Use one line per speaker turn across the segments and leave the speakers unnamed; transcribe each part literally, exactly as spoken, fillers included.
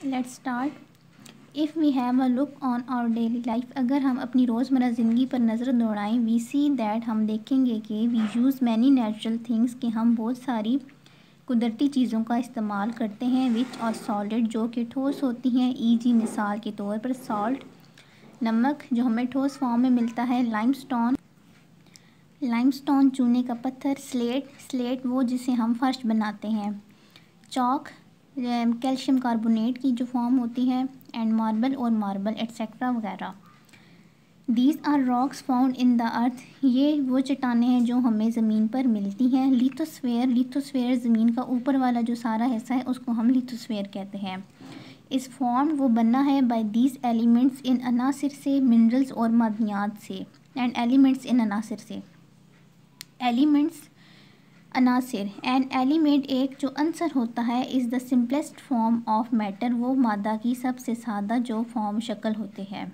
Let's start. If we have a look on our daily life, अगर हम अपनी रोज़मर्रा ज़िंदगी पर नज़र दौड़ाएं, वी सी दैट, हम देखेंगे कि we use many natural things, कि हम बहुत सारी कुदरती चीज़ों का इस्तेमाल करते हैं, विच और सॉलिड, जो कि ठोस होती हैं। ईजी, मिसाल के तौर पर सॉल्ट, नमक, जो हमें ठोस फॉर्म में मिलता है। लाइमस्टोन, लाइमस्टोन चूने का पत्थर। स्लेट, स्लेट वो जिसे हम फर्श बनाते हैं। चॉक, कैल्शियम कार्बोनेट की जो फॉर्म होती है। एंड मार्बल और मार्बल एट्सेट्रा वगैरह। These are rocks found in the earth, ये वो चट्टानें हैं जो हमें ज़मीन पर मिलती हैं। लिथोस्फेयर, लिथोस्फेयर ज़मीन का ऊपर वाला जो सारा हिस्सा है उसको हम लिथोस्फेयर कहते हैं। इस फॉर्म वो बनना है बाय दीज एलिमेंट्स इन, अनासिर से, मिनरल्स और मादनियात से। एंड एलिमेंट्स इन, अनासिर से। एलिमेंट्स, अनासिर। एन एलिमेंट, एक जो अंसर होता है, is the simplest form of matter, वो मादा की सबसे सादा जो फॉर्म शक्ल होते हैं।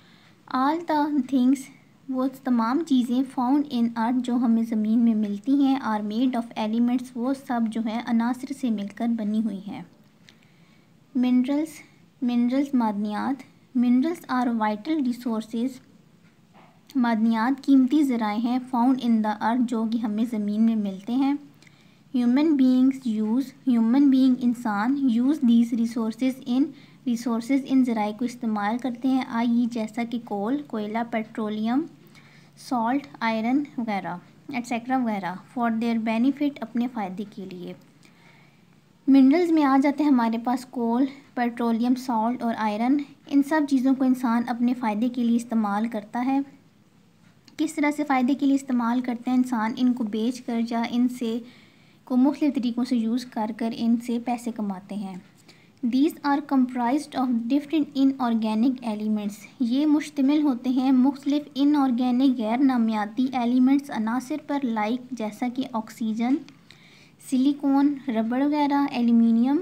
ऑल द थिंग्स, वो तमाम चीज़ें, फाउंड इन अर्थ, जो हमें ज़मीन में मिलती हैं, आर मेड ऑफ एलिमेंट्स, वो सब जो है अनासिर से मिलकर बनी हुई हैं। मिनरल्स, मिनरल्स मादनियात। मिनरल्स आर वाइटल रिसोर्सेज, मादनियात कीमती ज़राए हैं, फाउंड इन द अर्थ, जो कि हमें ज़मीन में मिलते हैं। Human beings use, human being इंसान, use these resources in, resources in ज़राए को इस्तेमाल करते हैं, आई जैसा कि कोल, कोयला, पेट्रोलियम, सॉल्ट, आयरन वगैरह एट्सेट्रा वगैरह, फॉर देयर बेनिफिट, अपने फ़ायदे के लिए। मिनरल्स में आ जाते हैं हमारे पास कोल, पेट्रोलियम, सॉल्ट और आयरन। इन सब चीज़ों को इंसान अपने फ़ायदे के लिए इस्तेमाल करता है। किस तरह से फ़ायदे के लिए इस्तेमाल करते हैं इंसान? इनको बेच कर या इनसे को मुख्तलिफ़ तरीक़ों से यूज़ कर कर इनसे पैसे कमाते हैं। These are comprised of different inorganic elements, ये मुश्तमिल होते हैं मुख्तलिफ़ इनऑर्गेनिक गैर नामियाती एलिमेंट्स, अनासिर पर, लाइक जैसा कि ऑक्सीजन, सिलिकॉन, रबड़ वगैरह, एल्यूमिनियम,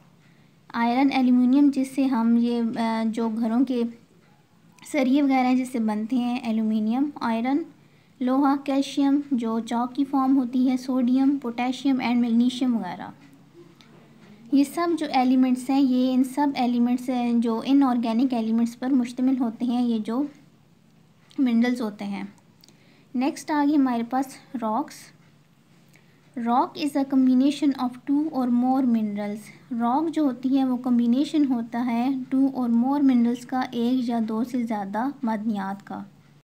आयरन, एल्यूमिनियम जिससे हम ये जो घरों के सरिये वगैरह हैं जिससे बनते हैं, एल्यूमिनियम, आयरन, लोहा, कैल्शियम जो चॉक की फॉर्म होती है, सोडियम, पोटेशियम एंड मैग्नीशियम वगैरह। ये सब जो एलिमेंट्स हैं, ये इन सब एलिमेंट्स हैं जो इनऑर्गेनिक एलिमेंट्स पर मुश्तमिल होते हैं, ये जो मिनरल्स होते हैं। नेक्स्ट आ गई हमारे पास rocks. Rock is a combination of two or more minerals, rock जो होती है वो कम्बिनेशन होता है टू और मोर मिनरल्स का, एक या दो से ज़्यादा मादनियात का।